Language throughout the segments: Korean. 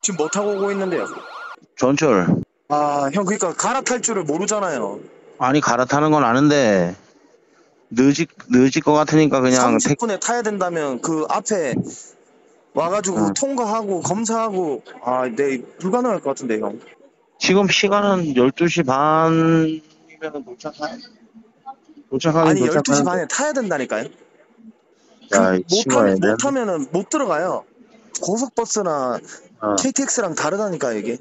지금 뭐 타고 오고 있는데요? 전철. 아, 형 그러니까 갈아탈 줄을 모르잖아요. 아니, 갈아타는 건 아는데 늦을 것 같으니까 그냥 30분에 타야 된다면 그 앞에 와가지고 통과하고 검사하고 네, 불가능할 것 같은데 형. 지금 시간은 12시 반이면 도착하긴 아니 12시 도착하는데. 반에 타야 된다니까요. 야, 이 친구가 못 타면은 못 들어가요. 고속버스나 KTX랑 다르다니까 이게.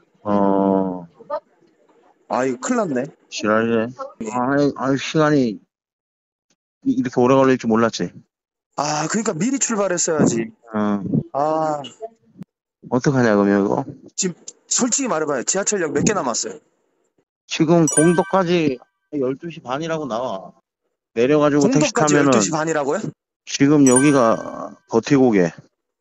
이거 큰일 났네. 지랄이네. 시간이 이렇게 오래 걸릴 줄 몰랐지. 그러니까 미리 출발했어야지. 어떡하냐 그러면 이거. 지금 솔직히 말해봐요. 지하철역 몇 개 남았어요? 지금 공도까지 12시 반이라고 나와. 내려가지고 택시 공도까지 타면은 12시 반이라고요? 지금 여기가 버티고개.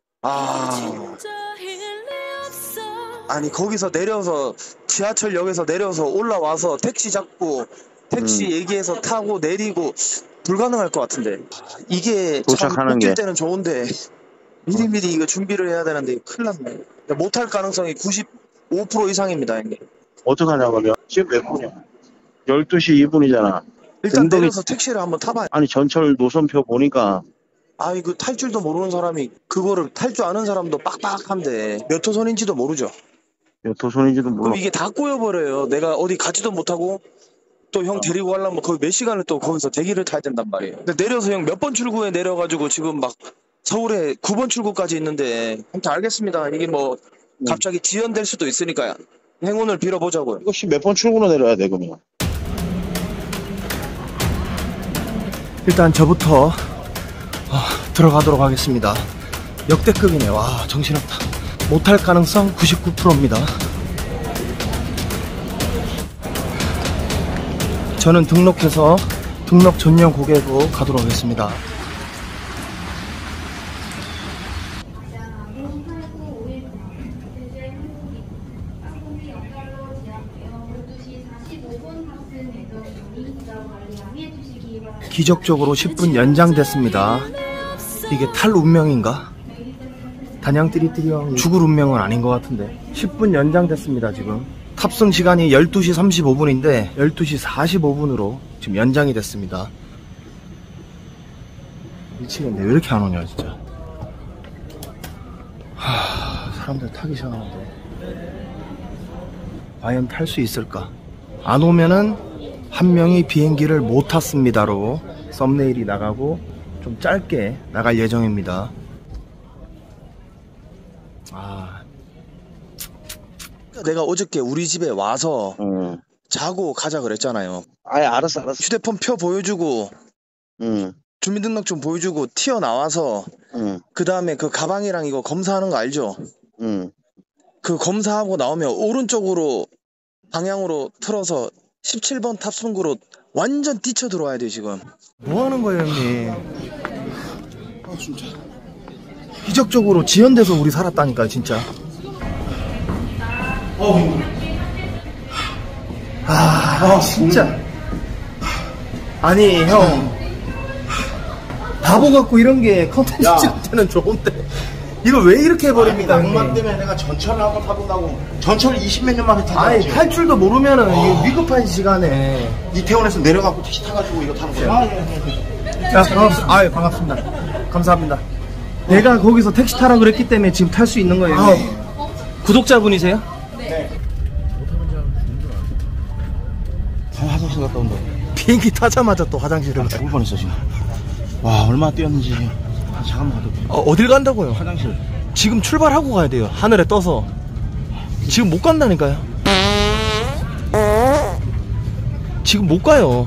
아니 거기서 내려서 지하철역에서 내려서 올라와서 택시 잡고 택시 얘기해서 타고 내리고 불가능할 것 같은데. 이게 도착하는 참 게. 웃길 때는 좋은데 미리미리 이거 준비를 해야 되는데 큰일 났네. 못할 가능성이 95% 이상입니다 형님. 어떡하냐 그러면. 지금 몇 분이야? 12시 2분이잖아. 일단 내려서 택시를 한번 타봐요. 아니 전철 노선표 보니까 이거 탈 줄도 모르는 사람이 그거를 탈 줄 아는 사람도 빡빡한데 몇 호선인지도 모르죠. 몇 호선인지도 몰라. 그럼 이게 다 꼬여버려요. 내가 어디 가지도 못하고 또 형 데리고 가려면 거의 몇 시간을 또 거기서 대기를 타야 된단 말이에요. 근데 내려서 형 몇 번 출구에 내려가지고 지금 막 서울에 9번 출구까지 있는데 아무튼 알겠습니다. 이게 뭐 갑자기 지연될 수도 있으니까 행운을 빌어보자고요. 이거 몇 번 출구로 내려야 돼 그러면? 일단 저부터 들어가도록 하겠습니다. 역대급이네. 와 정신없다. 못할 가능성 99%입니다. 저는 등록해서 등록 전용 고객으로 가도록 하겠습니다. 기적적으로 10분 연장됐습니다. 이게 탈 운명인가? 단양 띠리띠리 형이 죽을 운명은 아닌 것 같은데 10분 연장됐습니다. 지금 탑승 시간이 12시 35분인데 12시 45분으로 지금 연장이 됐습니다. 미치겠네. 왜 이렇게 안 오냐 진짜. 사람들 타기 시작하는데 과연 탈 수 있을까? 안 오면은 한 명이 비행기를 못 탔습니다로 썸네일이 나가고 좀 짧게 나갈 예정입니다. 내가 어저께 우리 집에 와서 자고 가자 그랬잖아요. 알았어. 휴대폰 표 보여주고 주민등록증 보여주고 튀어나와서 그 다음에 그 가방이랑 이거 검사하는 거 알죠? 그 검사하고 나오면 오른쪽으로 방향으로 틀어서 17번 탑승구로 완전 뛰쳐 들어와야 돼 지금. 뭐 하는 거예요 형님? 진짜 기적적으로 지연돼서 우리 살았다니까 진짜. 진짜. 아니 형 바보 같고 이런 게 컨텐츠 찍을 때는 좋은데 이걸 왜 이렇게 해버립니까? 그만 때문에 내가 전철을 한번 타본다고. 전철 20몇 년 만에 타고. 아니 탈 줄도 모르면은 이거 위급한 시간에 이태원에서 내려가고 택시 타가지고 이거 타는 거야. 야, 반갑습니다. 반갑습니다. 감사합니다. 내가 거기서 택시 타라 그랬기 때문에 지금 탈 수 있는 거예요. 구독자분이세요? 네. 화장실 갔다 온다. 비행기 타자마자 또 화장실을 죽을 뻔했어 지금. 와 얼마나 뛰었는지. 잠깐만 가도 돼. 어딜 간다고요? 화장실. 지금 출발하고 가야 돼요. 하늘에 떠서. 지금 못 간다니까요. 지금 못 가요.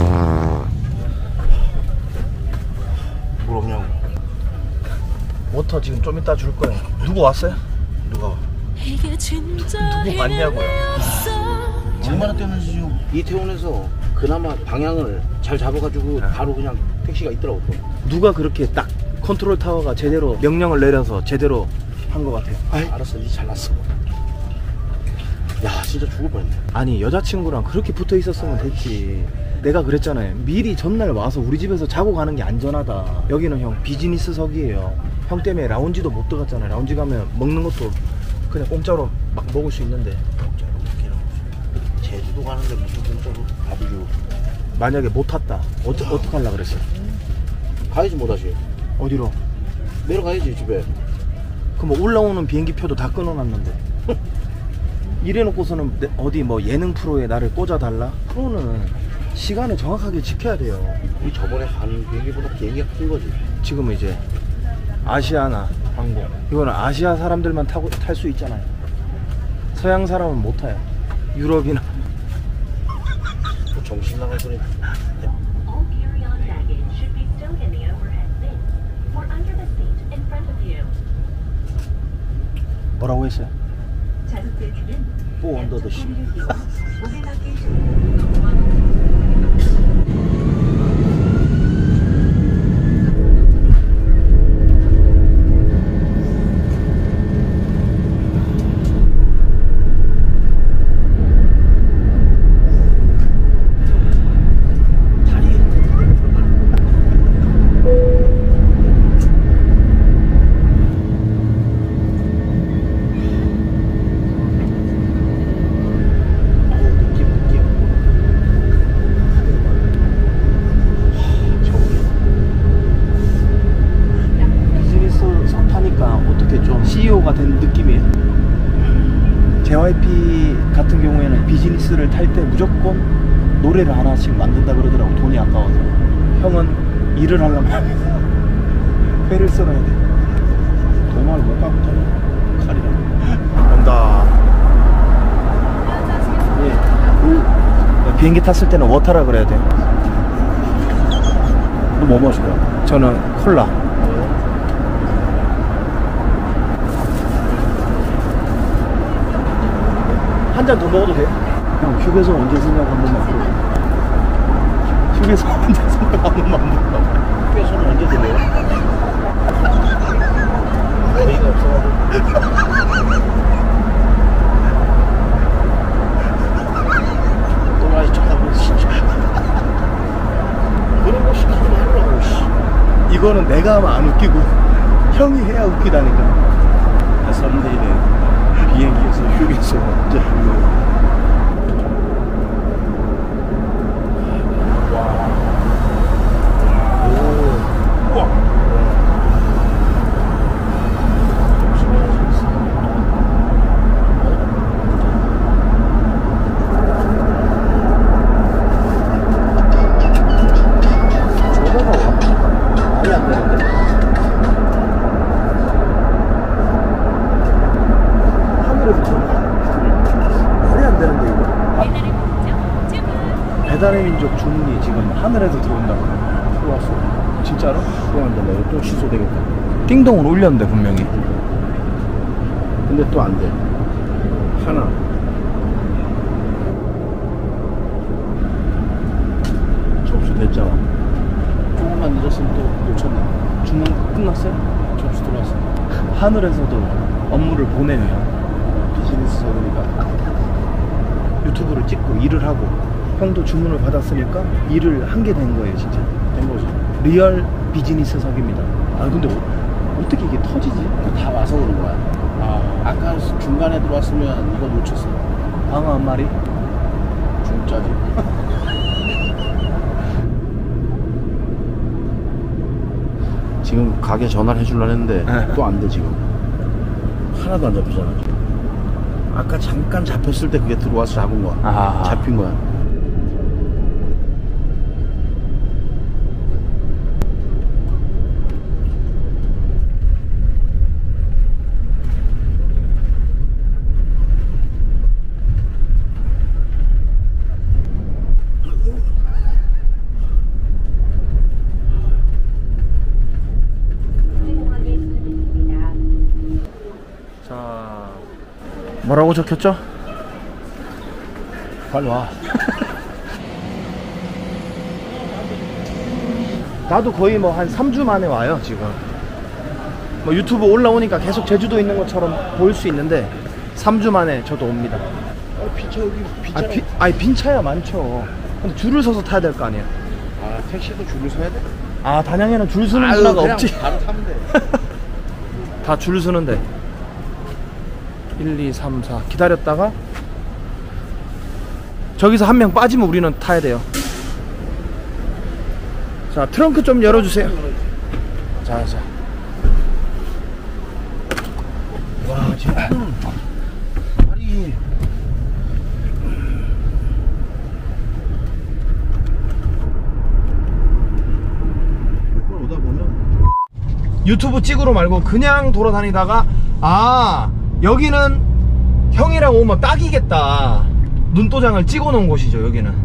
뭘 없냐고. 워터 지금 좀 이따 줄 거예요. 누구 왔어요? 누가 와? 누구 왔냐고요? 얼마나 뛰었는지 지금. 이태원에서 그나마 방향을 잘 잡아가지고 바로 그냥 택시가 있더라고. 누가 그렇게 딱 컨트롤 타워가 제대로 명령을 내려서 제대로 한 것 같아요. 알았어 이제 잘났어. 야 진짜 죽을 뻔했네. 아니 여자친구랑 그렇게 붙어 있었으면 됐지. 내가 그랬잖아요. 미리 전날 와서 우리 집에서 자고 가는 게 안전하다. 여기는 형 비즈니스석이에요. 형 때문에 라운지도 못 들어갔잖아요. 라운지 가면 먹는 것도 그냥 공짜로 막 먹을 수 있는데. 공짜로 먹기는 제주도 가는데 무슨 공짜로 밥을 주고. 만약에 못 탔다. 어떻게 하려고 그랬어? 가야지 못하지. 어디로? 내려가야지 집에. 그럼 올라오는 비행기 표도 다 끊어놨는데. 이래놓고서는 어디 뭐 예능 프로에 나를 꽂아달라? 프로는 시간을 정확하게 지켜야 돼요. 우리 저번에 간 비행기보다 비행기가 큰 거지. 지금은 이제 아시아나 항공, 이거는 아시아 사람들만 탈 수 있잖아요. 서양 사람은 못 타요. 유럽이나. 뭐 정신 나갈 소리. All carry-on baggage should be stowed in the overhead bin or under the seat in front of you. 뭐라고 했어요? 자석 벨트는 또 언더 더 시. 목에 바퀴 CEO가 된 느낌이에요. JYP 같은 경우에는 비즈니스를 탈 때 무조건 노래를 하나씩 만든다 그러더라고. 돈이 아까워서. 형은 일을 하려면 회를 썰어야 돼. 도마를 못 갖고 타냐? 칼이랑. 온다. 예. 비행기 탔을 때는 워터라 그래야 돼. 너 뭐 마실 거야? 저는 콜라. 한 잔 더 먹어도 돼? 형 휴게소 언제 쓰냐고 한 번만 물어봐. 휴게소 언제 쓰냐고 한 번만 물어봐. 휴게소는 언제 들려요? 저희가 없어가지고. 또라이 척하고 진짜. 그런 거 시키지 말라고. 씨. 이거는 내가 하면 안 웃기고 형이 해야 웃기다니까. 썸데이네. 비행기에서 휴게소 언제 불러요? 배달의 민족 주문이 지금 하늘에서 들어온다고. 들어왔어. 진짜로? 또 안 된다. 이거 또 취소되겠다. 띵동을 올렸는데 분명히. 근데 또 안 돼. 하나. 접수 됐잖아. 조금만 늦었으면 또 놓쳤네. 주문 끝났어요? 접수 들어왔어. 하늘에서도 업무를 보내네요. 비즈니스적이니까. 유튜브를 찍고 일을 하고 형도 주문을 받았으니까 일을 한 게 된 거예요. 진짜 된 거지. 리얼 비즈니스석입니다. 아 근데 어떻게 이게 터지지? 다 와서 그런 거야. 아까 중간에 들어왔으면 이거 놓쳤어. 방어 한 마리? 중짜지. 지금 가게 전화를 해주려고 했는데 또 안 돼 지금. 하나도 안 잡히잖아. 아까 잠깐 잡혔을 때 그게 들어와서 잡은 거야. 아. 잡힌 거야. 뭐라고 적혔죠? 빨리 와. 나도 거의 뭐 한 3주 만에 와요 지금. 뭐 유튜브 올라오니까 계속 제주도 있는 것처럼 보일 수 있는데 3주 만에 저도 옵니다. 빈차 여기 빈차. 아니 빈차야 많죠. 근데 줄을 서서 타야 될 거 아니에요. 아 택시도 줄을 서야 돼? 아 단양에는 줄 서는 문화가 없지. 바로 타면 돼. 다 줄 서는데. 1, 2, 3, 4 기다렸다가 저기서 한 명 빠지면 우리는 타야 돼요. 자, 트렁크 좀 열어주세요. 자. 와, 지금 다리. 오다 보면 유튜브 찍으러 말고 그냥 돌아다니다가 여기는 형이랑 오면 딱이겠다. 눈도장을 찍어 놓은 곳이죠, 여기는.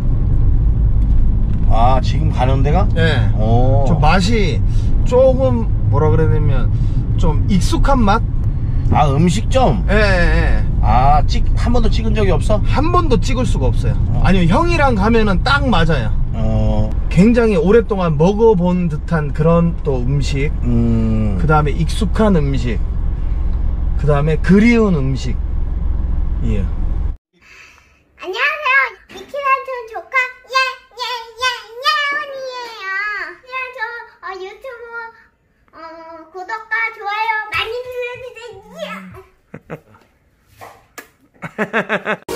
지금 가는 데가? 예. 좀 맛이 조금 뭐라 그래야 되면 좀 익숙한 맛? 음식점? 예. 한 번도 찍은 적이 없어? 한 번도 찍을 수가 없어요. 아니요, 형이랑 가면은 딱 맞아요. 굉장히 오랫동안 먹어본 듯한 그런 또 음식, 그 다음에 익숙한 음식, 그 다음에 그리운 음식. 예. 안녕하세요. 미키란촌 조카 예예예예예원이에요. 유튜브 구독과 좋아요 많이 눌러주세요.